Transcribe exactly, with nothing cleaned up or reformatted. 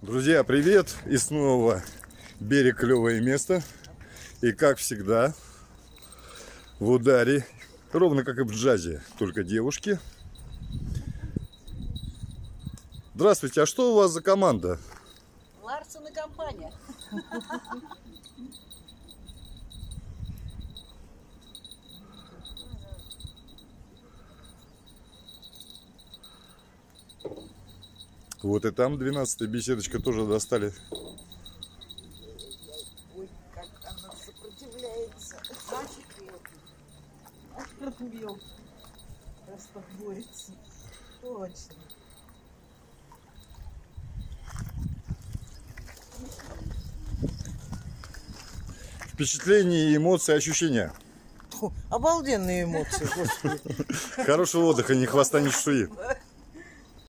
Друзья, привет! И снова берег, клевое место. И как всегда, в ударе, ровно как и в джазе, только девушки. Здравствуйте, а что у вас за команда? Ларсон и компания. Вот и там двенадцатая беседочка тоже достали. Ой, как она сопротивляется. Мальчик убил. Просто борется. Точно. Впечатления, эмоции, ощущения. Фу, обалденные эмоции, господи. Хорошего отдыха, ни хвоста, ни чешуи.